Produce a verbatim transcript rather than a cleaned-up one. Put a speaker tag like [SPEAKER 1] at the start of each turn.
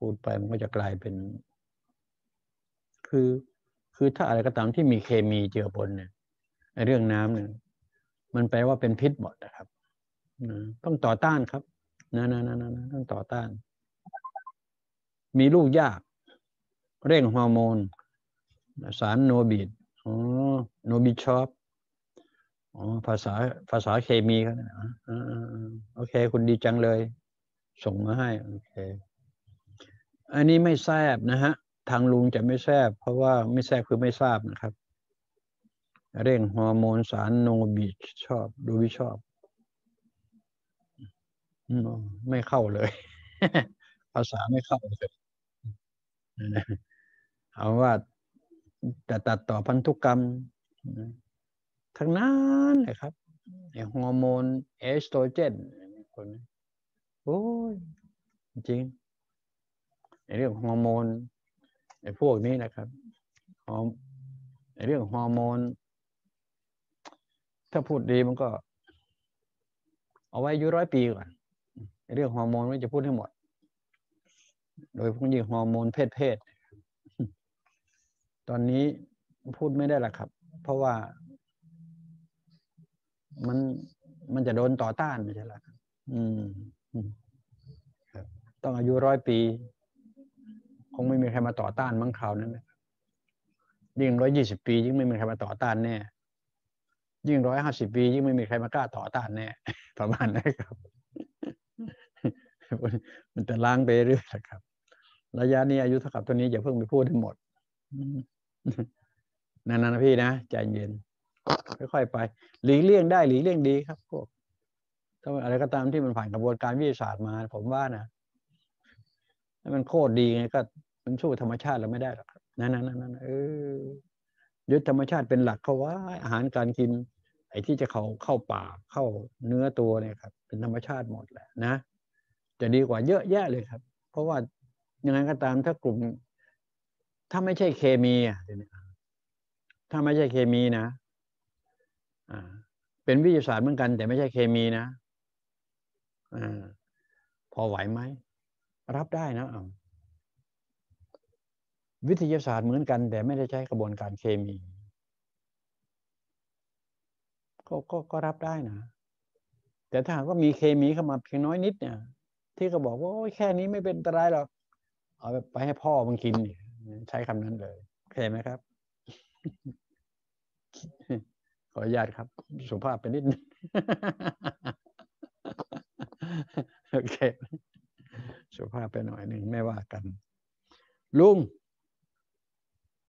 [SPEAKER 1] พูดไปมันก็จะกลายเป็นคือคือถ้าอะไรก็ตามที่มีเคมีเจือปนเนี่ยในเรื่องน้ำเนี่ยมันแปลว่าเป็นพิษหมดนะครับต้องต่อต้านครับนะนะนะนะต้องต่อต้านมีลูกยากเร่งฮอร์โมนสารโนบิดอ๋อโนบิชอปอ๋อภาษาภาษาเคมีครับอ่าโอเคคุณดีจังเลยส่งมาให้โอเคอันนี้ไม่แซบนะฮะทางลุงจะไม่แซบเพราะว่าไม่แซบคือไม่ทราบนะครับเร่งฮอร์โมนสารโนบิชอบดูวิชอบไม่เข้าเลยภาษาไม่เข้าเลยเอาว่าจะตัดต่อพันธุกรรมทั้งนั้นเลยครับฮอร์โมนเอสโตรเจนคนโอ้ยจริงในเรื่องฮอร์โมนในพวกนี้นะครับในเรื่องฮอร์โมนถ้าพูดดีมันก็เอาไว้อายุร้อยปีก่อนในเรื่องฮอร์โมนไม่จะพูดให้หมดโดยพวกนี้ฮอร์โมนเพศเพศตอนนี้พูดไม่ได้ละครับเพราะว่ามันมันจะโดนต่อต้านไม่ใช่หรออืมต้องอายุร้อยปีคงไม่มีใครมาต่อต้านมั้งคราวนั้นยิ่งร้อยยี่สิบปียิ่งไม่มีใครมาต่อต้านแน่ยิ่งร้อยห้าสิบปียิ่งไม่มีใครมากล้าต่อต้านแน่ประมาณนั้นครับมันจะล้างไปเรื่อยนะครับระยะนี้อายุเท่ากับตัวนี้อย่าเพิ่งไปพูดทั้งหมดนั่นนะพี่นะใจเย็นค่อยๆไปหลีกเลี่ยงได้หลีกเลี่ยงดีครับพวกถ้าอะไรก็ตามที่มันผ่านกระบวนการวิทยาศาสตร์มาผมว่านะถ้ามันโคตรดีไงก็มันสู้ธรรมชาติเราไม่ได้หรอกนั่นนั่นนั่นเออยึดธรรมชาติเป็นหลักเขาว่าอาหารการกินไอ้ที่จะเข้าเข้าปากเข้าเนื้อตัวเนี่ยครับเป็นธรรมชาติหมดแหละนะจะดีกว่าเยอะแยะเลยครับเพราะว่ายังไงก็ตามถ้ากลุ่มถ้าไม่ใช่เคมีอ่ะถ้าไม่ใช่เคมีนะอ่าเป็นวิทยาศาสตร์เหมือนกันแต่ไม่ใช่เคมีนะอ่าพอไหวไหมรับได้นะวิทยาศาสตร์เหมือนกันแต่ไม่ได้ใช้กระบวนการเคมีก็ก็ก็รับได้นะแต่ถ้าหากว่ามีเคมีเข้ามาเพียงน้อยนิดเนี่ยที่ก็บอกว่าโอ้ยแค่นี้ไม่เป็นอันตรายหรอกเอาไปให้พ่อมันกินใช้คำนั้นเลยโอเคไหมครับขออนุญาตครับสุภาพไปนิดนึงโอเคสุภาพไปหน่อยหนึ่งไม่ว่ากันลุง